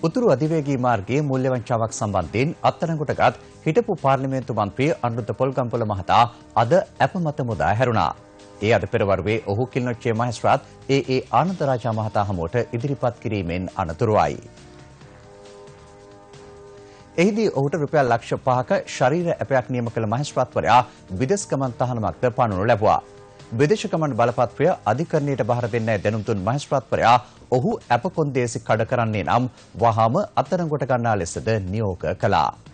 උතුරු අධිවේගී මාර්ගයේ මූල්‍ය වංචාවක් සම්බන්ධයෙන් අත්අඩංගුවටගත් හිටපු පාර්ලිමේන්තු මන්ත්‍රී අනුරුද්ධ පොල්ගම්පොළ මහතා අද අප මත මුදා හැරුණා. ඒ අද පෙරවරුවේ ඔහු කිලිනොච්චියේ මහේස්ත්‍රාත් ඒ ආනන්දරාජා මහතා හමුවට ඉදිරිපත් කිරීමෙන් අනතුරුවයි. එහිදී ඔහුට රුපියල් ලක්ෂ 5ක ශරීර ඇපයක් නියම කළ මහේස්ත්‍රාත්වරයා විදෙස් ගමන් තහනමක්ද පනවනු ලැබුවා. විදේශ ගමන් බලපත්‍රය අධිකරණයට බහර දෙන්නයි දැනුම් දුන් මහේස්ත්‍රාත්වරයා ඔහු අප කොන්දේසි කඩ කරන්නේ නම් වහාම අත්අඩංගුවට ගන්නා ලෙසද නියෝග කළා.